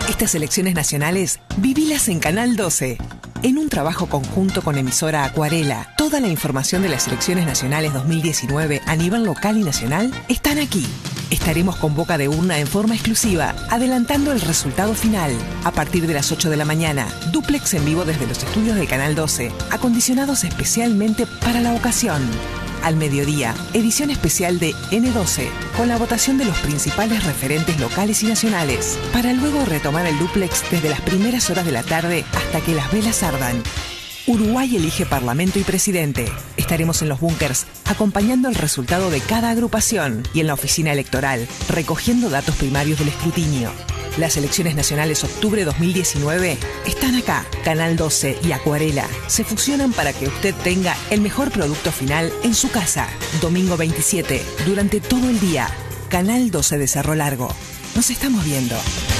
Estas elecciones nacionales, vivilas en Canal 12. En un trabajo conjunto con emisora Acuarela, toda la información de las elecciones nacionales 2019 a nivel local y nacional están aquí. Estaremos con boca de urna en forma exclusiva, adelantando el resultado final. A partir de las 8 de la mañana, dúplex en vivo desde los estudios del Canal 12, acondicionados especialmente para la ocasión. Al mediodía, edición especial de N12, con la votación de los principales referentes locales y nacionales, para luego retomar el dúplex desde las primeras horas de la tarde hasta que las velas ardan. Uruguay elige Parlamento y Presidente. Estaremos en los búnkers acompañando el resultado de cada agrupación y en la oficina electoral, recogiendo datos primarios del escrutinio. Las elecciones nacionales octubre 2019 están acá. Canal 12 y Acuarela se fusionan para que usted tenga el mejor producto final en su casa. Domingo 27, durante todo el día. Canal 12 de Cerro Largo. Nos estamos viendo.